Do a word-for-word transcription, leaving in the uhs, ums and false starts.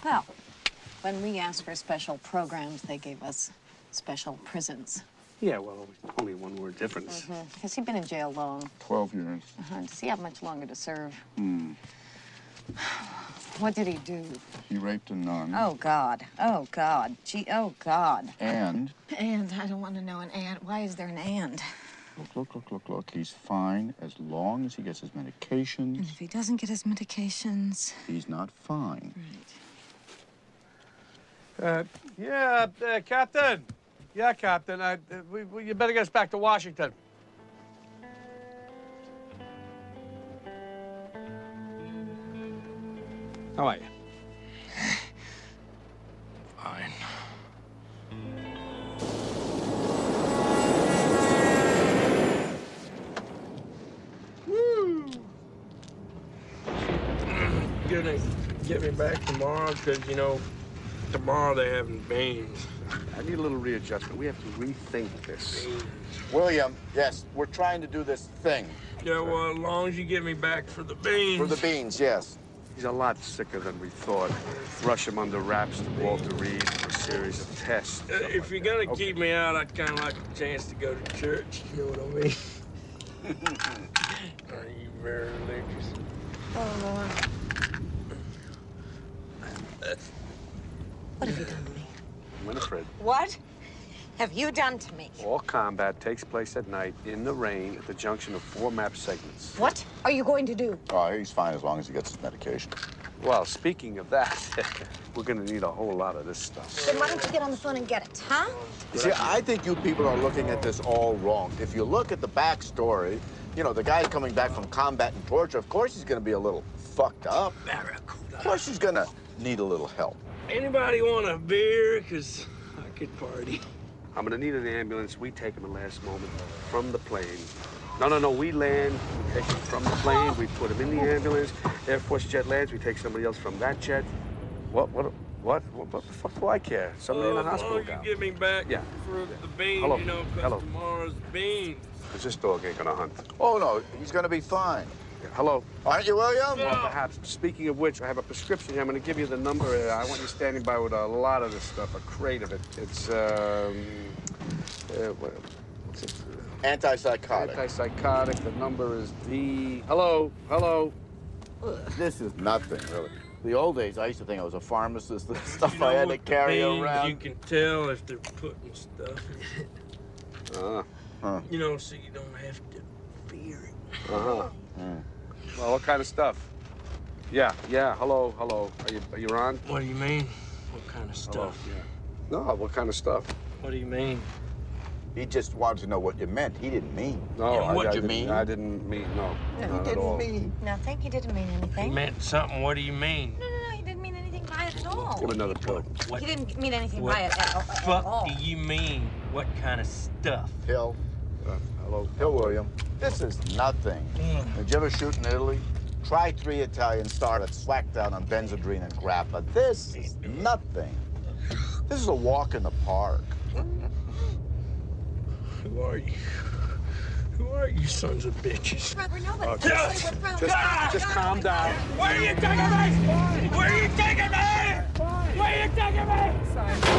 Well, when we asked for special programs, they gave us special prisons. Yeah, well, only one word difference. Mm-hmm. Has he been in jail long? Twelve years. Uh-huh. Does he have much longer to serve? Hmm. What did he do? He raped a nun. Oh, God. Oh, God. Gee, oh, God. And? And I don't want to know an and. Why is there an and? Look, look, look, look, look. He's fine as long as he gets his medications. And if he doesn't get his medications? He's not fine. Right. Uh, yeah, uh, Captain. Yeah, Captain. I, uh, we, we, you better get us back to Washington. How are you? Fine. Woo! Gonna get me back tomorrow, because, you know, tomorrow they're having beans. I need a little readjustment. We have to rethink this. Beans. William, yes, we're trying to do this thing. Yeah, well, as long as you get me back for the beans. For the beans, yes. He's a lot sicker than we thought. Rush him under wraps to Walter Reed for a series of tests. Uh, if you're gonna Okay. keep me out, I'd kind of like a chance to go to church. You know what I mean? Are you very religious? Oh, Lord. What have you done to me? Winifred, What have you done to me? all combat takes place at night in the rain at the junction of four map segments. What are you going to do? Oh, he's fine as long as he gets his medication. Well, speaking of that, we're gonna need a whole lot of this stuff. Then why don't you get on the phone and get it, huh? You see, I think you people are looking at this all wrong. If you look at the backstory, you know, the guy's coming back from combat and torture. Of course he's going to be a little fucked up. Barracuda. Of course he's going to need a little help. Anybody want a beer? Because I could party. I'm gonna need an ambulance. We take him at last moment from the plane. No, no, no, we land, we take him from the plane, we put him in the ambulance. Air Force jet lands, we take somebody else from that jet. What, what, what, what, what the fuck do I care? Somebody Uh, in the as long hospital as you down. get me back Yeah. for the beans, Hello. you know, because Hello. tomorrow's beans. Because this dog ain't gonna hunt. Oh, no, he's going to be fine. Yeah, hello. Aren't you, William? Well, perhaps. Speaking of which, I have a prescription here. I'm going to give you the number. Uh, I want you standing by with a lot of this stuff, a crate of it. It's, um, uh, what, what's it? Antipsychotic. Antipsychotic. The number is the... Hello, hello. This is nothing, really. The old days, I used to think I was a pharmacist. The stuff You know, I had to with the carry beans, around. You can tell if they're putting stuff in it. Uh, Huh. You know, so you don't have to fear it. uh-huh. Mm. Well, what kind of stuff? Yeah, yeah, hello, hello. Are you, are you on? What do you mean? What kind of Hello, stuff? yeah. No, what kind of stuff? What do you mean? He just wanted to know what you meant. He didn't mean. No, Yeah, I, what'd I you didn't, mean? I didn't mean, no. No, not he at all. didn't mean. Nothing. He didn't mean He anything. meant something. What do you mean? No, no, no. He didn't mean anything by it at all. Give him another pill. What He didn't mean anything What by it at, at fuck all. do you mean? What kind of stuff? Hill. Uh, hello. Hill, William. This is nothing. Mm. Did you ever shoot in Italy? Try three Italians started slacked down on Benzodrine and grappa. This is nothing. This is a walk in the park. Who are you? Who are you, sons of bitches? Robert, nobody. Okay. Nobody would throw- Just, Ah! just calm down. Where are you taking me? Where are you taking me? Where are you taking me?